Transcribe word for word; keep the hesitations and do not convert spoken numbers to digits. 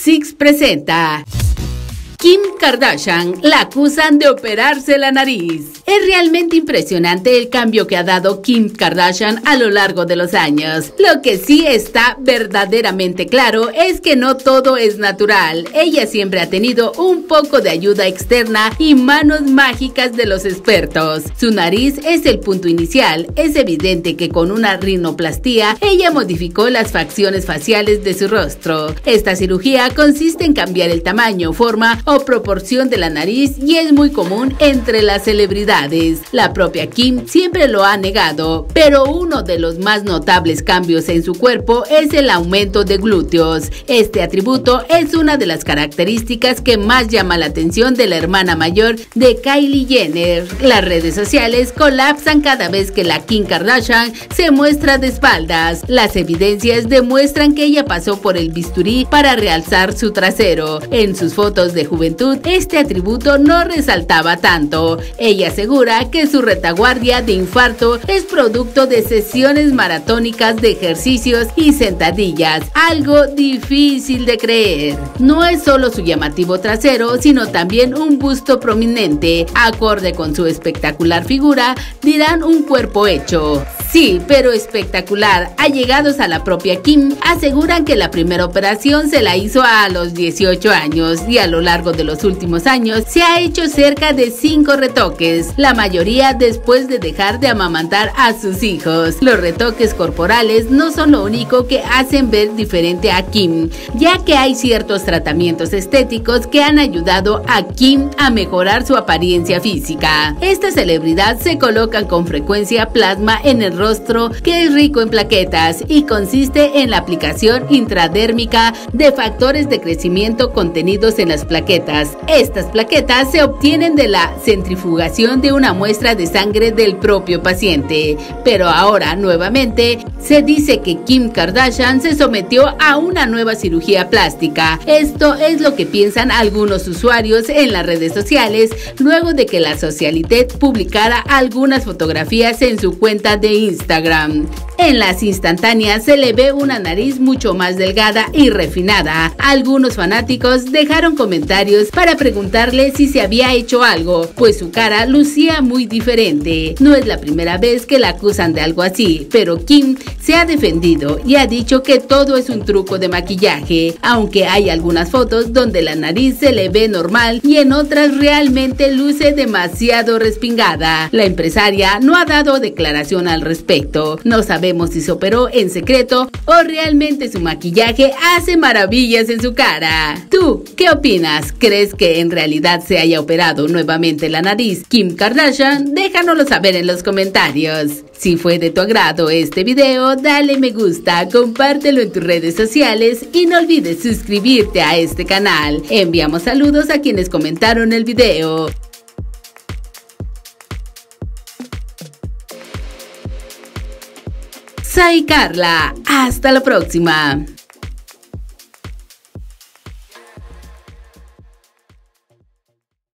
Six presenta. Kim Kardashian la acusan de operarse la nariz. Es realmente impresionante el cambio que ha dado Kim Kardashian a lo largo de los años. Lo que sí está verdaderamente claro es que no todo es natural. Ella siempre ha tenido un poco de ayuda externa y manos mágicas de los expertos. Su nariz es el punto inicial. Es evidente que con una rinoplastia ella modificó las facciones faciales de su rostro. Esta cirugía consiste en cambiar el tamaño, forma o proporción de la nariz y es muy común entre las celebridades. La propia Kim siempre lo ha negado, pero uno de los más notables cambios en su cuerpo es el aumento de glúteos. Este atributo es una de las características que más llama la atención de la hermana mayor de Kylie Jenner. Las redes sociales colapsan cada vez que la Kim Kardashian se muestra de espaldas. Las evidencias demuestran que ella pasó por el bisturí para realzar su trasero. En sus fotos de juventud, este atributo no resaltaba tanto. Ella asegura que su retaguardia de infarto es producto de sesiones maratónicas de ejercicios y sentadillas, algo difícil de creer. No es solo su llamativo trasero, sino también un busto prominente, acorde con su espectacular figura, dirán un cuerpo hecho. Sí, pero espectacular. Allegados a la propia Kim aseguran que la primera operación se la hizo a los dieciocho años y a lo largo de los últimos años se ha hecho cerca de cinco retoques, la mayoría después de dejar de amamantar a sus hijos. Los retoques corporales no son lo único que hacen ver diferente a Kim, ya que hay ciertos tratamientos estéticos que han ayudado a Kim a mejorar su apariencia física. Esta celebridad se coloca con frecuencia plasma en el rostro que es rico en plaquetas y consiste en la aplicación intradérmica de factores de crecimiento contenidos en las plaquetas. Estas plaquetas se obtienen de la centrifugación de una muestra de sangre del propio paciente. Pero ahora, nuevamente, se dice que Kim Kardashian se sometió a una nueva cirugía plástica. Esto es lo que piensan algunos usuarios en las redes sociales luego de que la Socialité publicara algunas fotografías en su cuenta de Instagram. En las instantáneas se le ve una nariz mucho más delgada y refinada. Algunos fanáticos dejaron comentarios para preguntarle si se había hecho algo, pues su cara lucía muy diferente. No es la primera vez que la acusan de algo así, pero Kim se ha defendido y ha dicho que todo es un truco de maquillaje, aunque hay algunas fotos donde la nariz se le ve normal y en otras realmente luce demasiado respingada. La empresaria no ha dado declaración al respecto. No sabemos si se operó en secreto o realmente su maquillaje hace maravillas en su cara. ¿Tú qué opinas? ¿Crees que en realidad se haya operado nuevamente la nariz Kim Kardashian? Déjanoslo saber en los comentarios. Si fue de tu agrado este video, dale me gusta, compártelo en tus redes sociales y no olvides suscribirte a este canal. Enviamos saludos a quienes comentaron el video. Soy Carla, hasta la próxima.